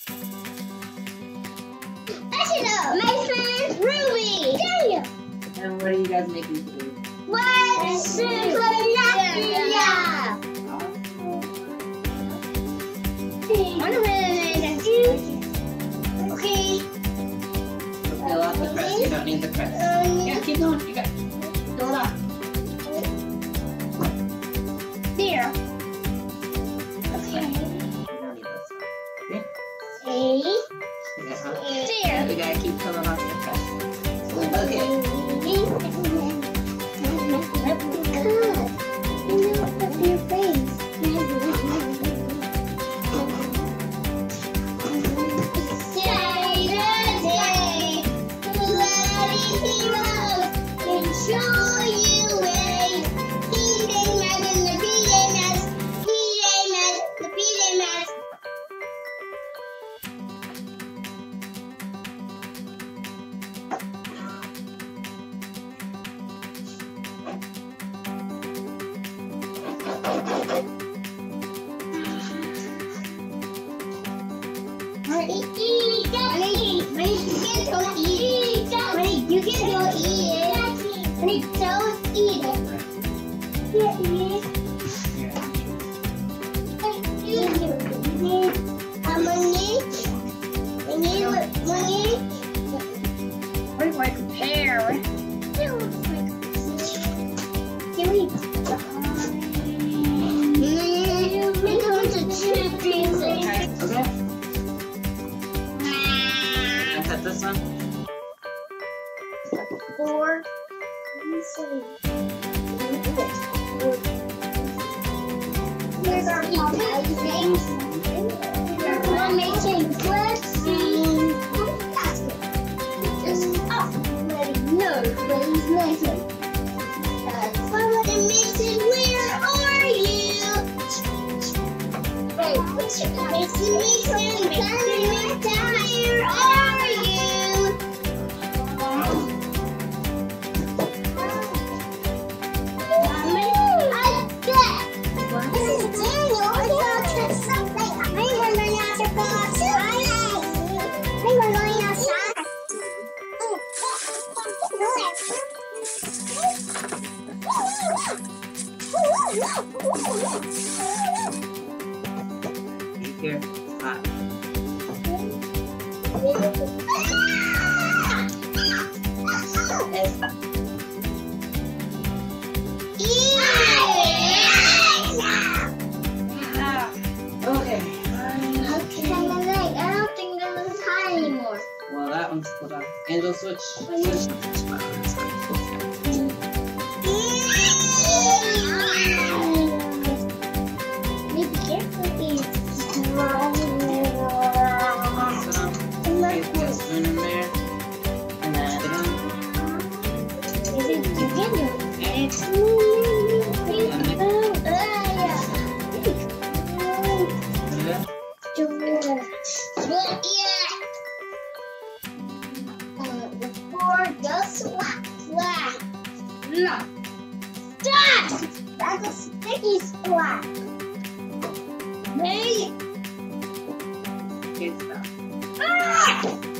Mason, Ruby, Daniel. And what are you guys making today? What's Latvia? Okay. Fill out the crust. You don't need the crust. Yeah, keep going. You got it. Fill it up. There. Okay. You don't need this one. Okay. There. We gotta keep filling off the crust. Okay. Your face. You can go eat it. Honey, don't eat it. Yeah, eat it. Money. Looks like a pear. It looks like a pear. Can we? It comes with 2 pieces. Okay. Can I cut this one? 4. Let me see. Here's our pop-out. We're making blessings. Just up. No, but he's missing. Mason, where are you? Wait, what's your name? Mason, where are you? Be careful. It's hot. Okay. I don't think this is hot anymore. Well, that one's pulled off. Angel, switch. Be careful, please. Get a spoon in there. And then No. Stop! That's a sticky splat. Me? okay, stop. Ah!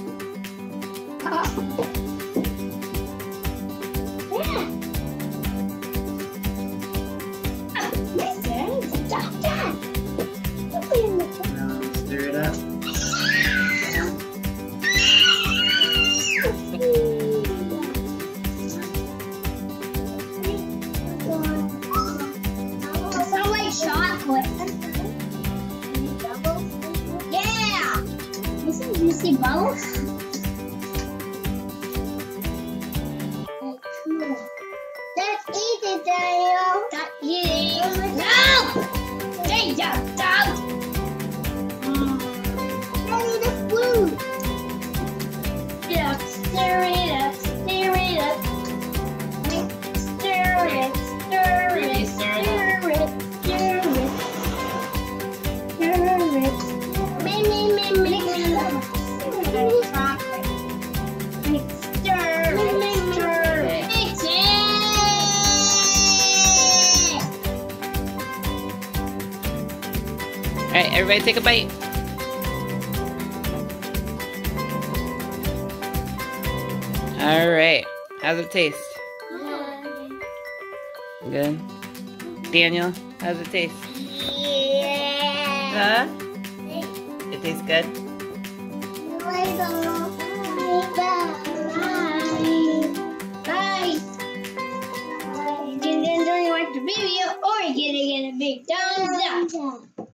Yeah. Listen, stop that. Don't be in the Now stir it up. Sound like chocolate. Yeah! Listen, you see bubbles? Cool. Let's eat it, Daniel. Stop eating. No! Daniel, stop! I need the food. Yeah, stir it up, stir it up. Stir it, stir it, stir it, stir it, stir it. Chocolate. Stir it, stir it. Mix it. Alright, everybody take a bite. All right. How's it taste? Good. Daniel, how's it taste? Yeah. Huh? It tastes good? Bye. You can enjoy watch the video or you're gonna get a big thumbs up.